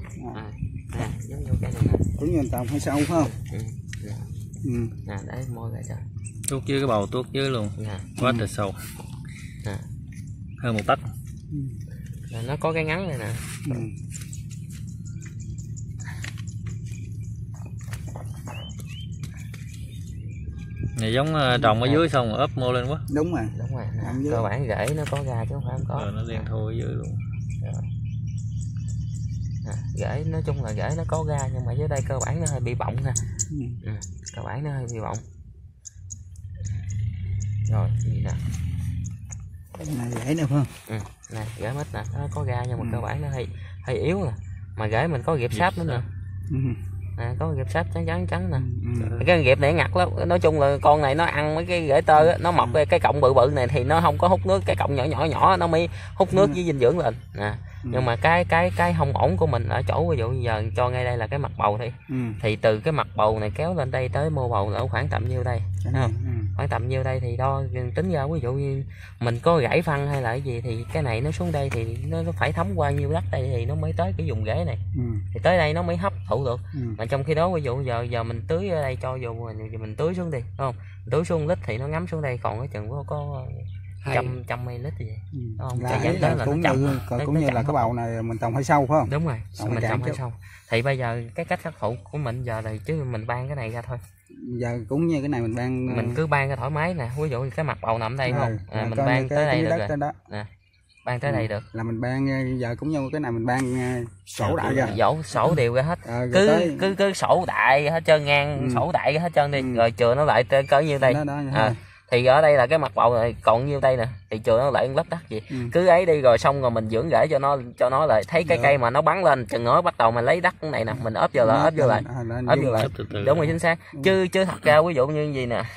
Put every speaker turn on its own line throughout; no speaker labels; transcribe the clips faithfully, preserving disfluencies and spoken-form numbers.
à. Nè giống như cái này nè,
cũng như trồng hay sâu phải không?
ừ. Nè.
Ừ.
Nè để môi lại cho
tuốt dưới cái bầu, tuốt dưới luôn.
nè.
Quá
ừ.
trời sâu
Nè.
hơn một tấc.
Ừ.
Nè, nó có cái ngắn này nè.
Ừ.
Này giống trồng ở dưới xong rồi ốp mô lên quá.
Đúng rồi.
Đúng rồi. Nè. Cơ bản rễ nó có ra chứ không phải không có.
Rồi nó đen thui ở dưới luôn.
Nè, rễ nói chung là rễ nó có ra nhưng mà dưới đây cơ bản nó hơi bị bọng nè.
Ừ.
Ừ. Cơ bản nó hơi bị bọng. Rồi gì nè.
Cái này rễ nè phải không?
Ừ. Nè rễ mít nè, nó có ra nhưng mà
ừ.
cơ bản nó hơi hơi yếu nè. Mà rễ mình có ghẹp sáp nữa nè.
Ừ.
Nè có ghẹp sáp trắng trắng trắng nè.
Ừ.
Cái ghẹp này ngặt lắm. Nói chung là con này nó ăn mấy cái rễ tơ á, nó mọc cái, cái cọng bự bự này thì nó không có hút nước, cái cọng nhỏ nhỏ nhỏ nó mới hút nước với dinh dưỡng lên nè. Ừ. Nhưng mà cái cái cái không ổn của mình ở chỗ ví dụ giờ cho ngay đây là cái mặt bầu thì ừ. thì từ cái mặt bầu này kéo lên đây tới mô bầu là khoảng tầm nhiêu đây, thấy không? Ừ. Khoảng tầm nhiêu đây thì đo tính ra ví dụ như mình có gãy phân hay là cái gì thì cái này nó xuống đây thì nó, nó phải thấm qua nhiêu đất đây thì nó mới tới cái vùng rễ này. Ừ. Thì tới đây nó mới hấp thụ được. Ừ. Mà trong khi đó ví dụ giờ giờ mình tưới ở đây cho dù mình, mình tưới xuống đi, đúng không? Mình tưới xuống lít thì nó ngấm xuống đây còn cái chừng có, có trăm trăm ml gì vậy. Ừ. Không?
Là, là, là, là cũng chậm, như cũng nó, như nó là cái bầu này mình trồng hay sâu phải không?
Đúng rồi, trồng mình trồng hay sâu. Thì bây giờ cái cách khắc phục của mình giờ là chứ mình ban cái này ra thôi.
Giờ cũng như cái này mình ban
mình cứ ban ra thoải mái nè, ví dụ như cái mặt bầu nằm đây, à, không? À, mình ban tới đây được rồi. Nè. Ban tới ừ. đây được.
Là mình ban giờ cũng như cái này mình ban sổ đại ra.
Dỗ sổ đều ra hết. À, cứ tới... cứ cứ sổ đại hết trơn ngang, ừ. sổ đại hết trơn đi, ừ. rồi chừa nó lại cỡ như đây. Đó, đó, à. Thì ở đây là cái mặt bầu này còn nhiêu đây nè thì chừa nó lại lấp đất gì ừ. cứ ấy đi rồi xong rồi mình dưỡng rễ cho nó cho nó lại thấy cái được. Cây mà nó bắn lên chừng nó bắt đầu mình lấy đất này nè mình ốp vô lại ốp vô lại ốp vô lại đúng rồi chính xác ừ. chứ chứ thật ra ví dụ như gì nè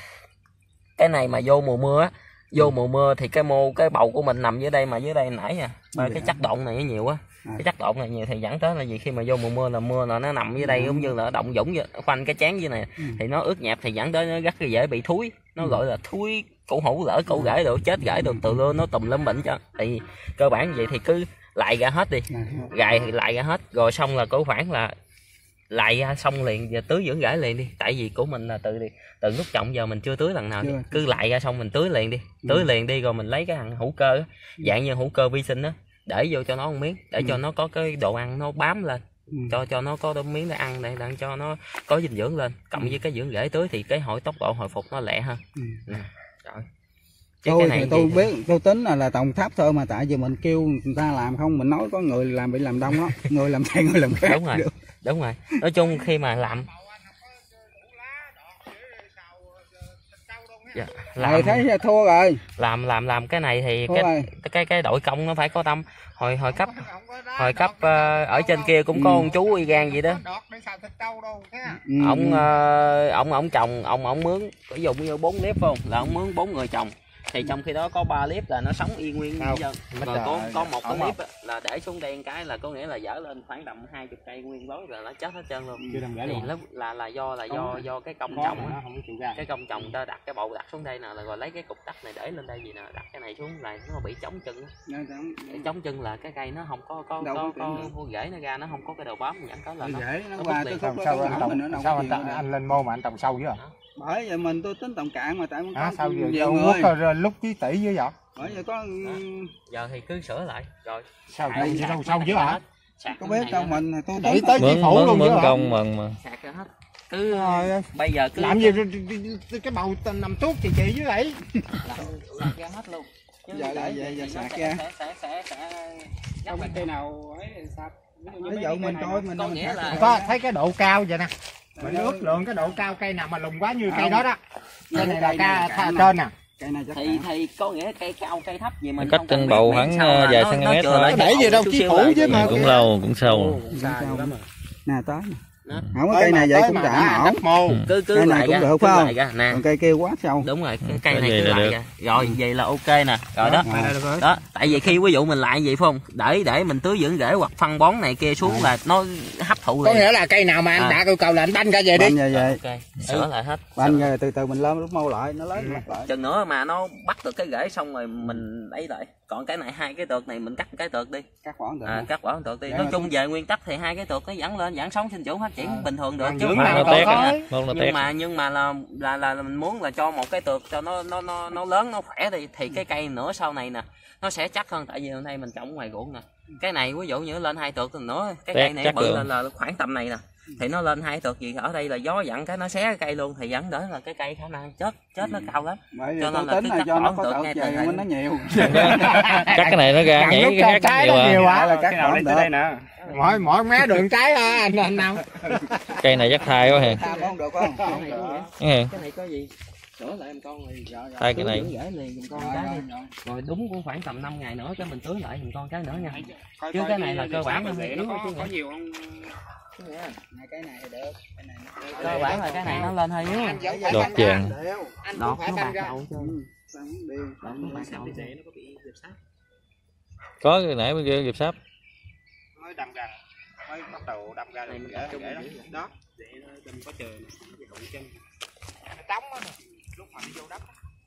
cái này mà vô mùa mưa á vô ừ. mùa mưa thì cái mô cái bầu của mình nằm dưới đây mà dưới đây nãy nè ba cái chất độn này nó nhiều quá à. Cái chất độn này nhiều thì dẫn tới là gì khi mà vô mùa mưa là mưa là nó nằm dưới đây ừ. giống như là động dũng khoanh cái chán dưới này ừ. thì nó ướt nhẹp thì dẫn tới nó rất là dễ bị thúi nó ừ. gọi là thúi cổ hủ lỡ cổ gãy được chết gãy được từ luôn nó tùm lum bệnh cho thì cơ bản vậy thì cứ lại ra hết đi gài lại ra hết rồi xong là cổ khoảng là lại ra xong liền giờ tưới dưỡng rễ liền đi tại vì của mình là từ từ lúc trồng giờ mình chưa tưới lần nào chưa. Cứ lại ra xong mình tưới liền đi tưới ừ. liền đi rồi mình lấy cái thằng hữu cơ đó, dạng như hữu cơ vi sinh đó để vô cho nó một miếng để ừ. cho nó có cái đồ ăn nó bám lên ừ. cho cho nó có miếng để ăn để, để cho nó có dinh dưỡng lên cộng ừ. với cái dưỡng rễ tưới thì cái hội tốc độ hồi phục nó lẹ hơn ừ. nè rồi
chứ tôi cái này thì tôi biết thì... tôi tính là là trồng tháp thôi mà tại vì mình kêu người ta làm không mình nói có người làm bị làm đông đó người làm thay người làm khác
đúng rồi được. Đúng rồi nói chung khi mà làm dạ, làm
rồi thấy thua rồi
làm làm làm cái này thì cái, cái cái cái đội công nó phải có tâm hồi hồi cấp hồi cấp uh, ở trên kia cũng ừ. có con chú y gan gì đó ừ. ông uh, ông ông trồng ông ông mướn ví dụ như bốn clip không là ông mướn bốn người trồng thì trong khi đó có ba clip là nó sống y nguyên với dân rồi có có một cái clip là để xuống đen cái là có nghĩa là dở lên khoảng tầm hai chục cây nguyên bối rồi nó chết hết trơn luôn thì lúc là là do là do do cái công trồng cái công trồng ta đặt cái bầu đặt xuống đây nè rồi lấy cái cục đất này để lên đây gì nè đặt cái này xuống là nó bị chống chân chống chân là cái cây nó không có có có có rễ nó ra nó không có cái đầu bám dẫn tới là nó
nó qua tới khúc
sao anh anh lên mô mà anh trồng sâu dữ à?
Bởi vậy mình tôi tính trồng cạn mà tại không
à, sao giờ người lúc chí tỷ dữ vậy?
Bởi vậy có
à, giờ thì cứ sửa lại rồi
sao đâu sâu sâu dữ hả?
Có biết đâu mình tôi
đẩy tới chi phủ luôn
chứ công mừng mà
sạc ra hết cứ rồi, bây giờ cứ
làm gì cái bầu nằm tuốt chị chị dưới vậy
sạc ra hết luôn
giờ là vậy giờ sạc ra
sẽ sẽ sẽ
không cái cây nào ấy sạc ví dụ mình coi mình
có nghĩa là
có thấy cái độ cao vậy nè mình ước lượng cái độ cao cây nào mà lùn quá như cây đó đó cây này là ca trên nè
thì thì có nghĩa cây cao cây thấp gì mình
cách trên bầu khoảng vài cm thôi
đẩy gì đâu chí phủ chứ mà
cũng lâu cũng sâu
nè tới không có cây này vậy cũng trả ổn
cứ cứ
cây này cũng được phải không
nè
cây kia quá sâu
đúng rồi cây này cứ lại ra rồi vậy là ok nè rồi đó đó tại vì khi ví dụ mình lại vậy phải không để để mình tưới dưỡng rễ hoặc phân bón này kia xuống là nó hấp thụ thụ
có nghĩa là cây nào mà anh à. đã yêu cầu là anh banh ra về đi
về về
okay. Sửa lại hết
banh rồi từ từ mình lên lúc mau lại nó lớn
ừ. lại chừng nữa mà nó bắt được cái rễ xong rồi mình ấy lại, còn cái này hai cái tược này mình cắt cái tược đi,
cắt bỏ tược
à, cắt bỏ tược đi. Nói chung về nguyên tắc thì hai cái tược nó vẫn lên vẫn sống sinh trưởng phát triển à. bình thường được chứ
mà nó tét
nhưng mà nhưng mà là là là mình muốn là cho một cái tược cho nó nó nó nó lớn nó khỏe đi thì cái cây nữa sau này nè nó sẽ chắc hơn, tại vì hôm nay mình trồng ngoài ruộng nè, cái này ví dụ như lên hai tược nữa cái cây này bự lên là khoảng tầm này nè thì nó lên hai tược gì ở đây là gió dặn cái nó xé cái cây luôn thì vẫn đỡ là cái cây khả năng chết chết nó cao lắm.
Cho nên là cứ cắt bỏ tược ngay từ này nó nhiều
cắt cái này nó ra nhảy cái
trái nó nhiều quá là cắt
bỏ
tới đây nè, mỗi mỗi mé đường trái ha anh anh nào
cây này chắc thay quá hề
không được không
cái này có gì sửa lại một con rồi
thay cái này
liền con cái đi rồi đúng cũng khoảng tầm năm ngày nữa cái mình tưới lại một con cái nữa nha, chứ cái này là cơ bản nó yếu chứ có nhiều không
cái này thì được, cái này
cơ bản là cái này nó lên hơi yếu
đọt vàng
đọt nó bạc đầu chứ đọt nó bạc đầu
có cái nãy bên kia dịp sáp
mới đâm ra mới bắt đầu đâm ra này mình để để đó để đừng có trời chân trống á lúc mà đi vô đất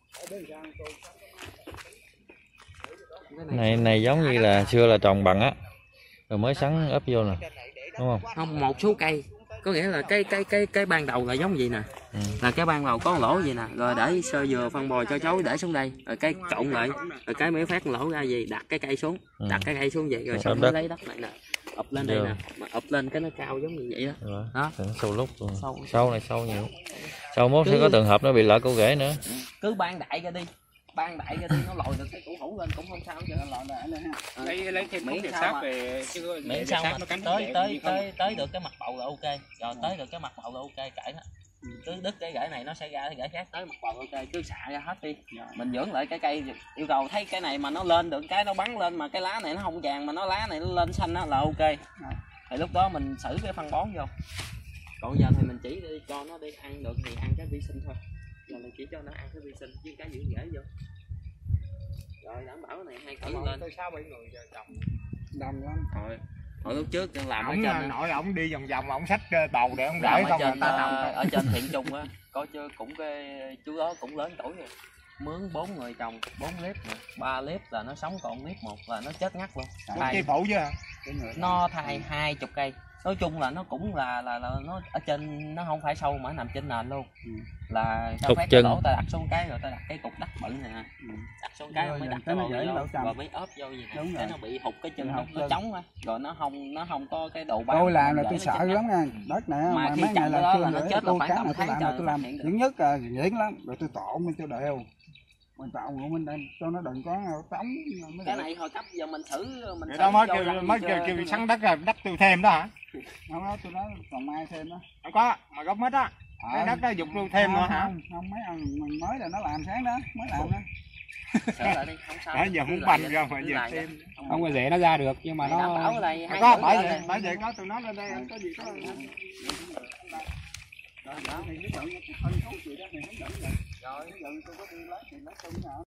này này giống như là xưa là trồng bằng á rồi mới sắn ấp vô nè đúng không?
Không, một số cây có nghĩa là cái cái cái cái ban đầu là giống gì nè ừ. là cái ban đầu có lỗ gì nè rồi để sơ dừa phân bò cho cháu để xuống đây rồi cái trộn lại rồi cái mới phát lỗ ra gì đặt cái cây xuống ừ. đặt cái cây xuống vậy rồi xong mới lấy đất này nè ụp lên đây nè mà ụp lên cái nó cao giống như vậy đó
rồi.
Đó
sâu lúc rồi. sâu sâu này sâu nhiều sâu mốt sẽ có trường hợp nó bị lỡ cổ rễ nữa
cứ ban đại ra đi ban đại ra đi nó lòi được cái củ hũ lên cũng không sao chứ lòi lại lên ha à, lấy lấy thêm miếng sáp về chứ miếng sao mà tới tới tới tới được cái mặt bầu là ok rồi tới được cái mặt bầu là ok kệ đó cứ đứt cái rễ này nó sẽ ra cái rễ khác tới mặt bầu ok cứ xạ ra hết đi mình dưỡng lại cái cây yêu cầu thấy cái này mà nó lên được cái nó bắn lên mà cái lá này nó không vàng mà nó lá này nó lên xanh đó là ok thì lúc đó mình xử cái phân bón vô, còn giờ thì mình chỉ đi cho nó đi ăn được thì ăn cái vi sinh thôi, giờ mình chỉ cho nó ăn cái vi sinh với cái dưỡng rễ vô rồi đảm bảo cái này hai cỡ lên
sáu bảy người giờ trồng
đông lắm
rồi hồi lúc trước làm
ổng
ở trên
nội ổng đi vòng vòng ổng xách bầu để ổng để
ở trên uh, ở trên Thiện Trung á có chứ cũng cái chú đó cũng lớn tuổi rồi mướn bốn người trồng bốn clip ba clip là nó sống còn clip một là nó chết ngắt luôn
cây phủ chứ
nó thay hai chục cây nói chung là nó cũng là là, là nó ở trên nó không phải sâu mà nằm trên nền luôn ừ. là ta phát cái lỗ ta đặt xuống cái rồi ta đặt cái cục đất bự nè ừ. đặt xuống cái rồi mới đặt cái lỗ vô rồi mới ốp vô gì nè cái nó bị hụt cái chân nó, nó trống á rồi nó không nó không có cái đồ bám
tôi làm là tôi sợ lắm nha đất này
mà, mà
khi
mấy ngày là nó chết là phải
tầm tháng trời tôi làm thứ nhất là dễ lắm rồi tôi trộn lên cho đều mình tạo của mình đây cho nó đừng có trống
cái này hồi cấp giờ mình xử mình
đó mới kêu mới kêu kêu sắn đất rồi đất tôi thêm đó hả
không đó tôi nói còn mai thêm đó
không có mà gốc mít á cái đất đó dục tôi thêm nữa hả
không mấy ông mình mới là nó làm sáng đó mới làm đó
đó giờ muốn bành ra mà giờ thêm
không có dễ nó ra được nhưng mà nó
có bởi vậy bởi vậy có tôi nói lên đây có gì có
rồi đó thì ví dụ như phân số gì đó thì hướng dẫn rồi rồi ví dụ tôi có đi lấy thì nó tung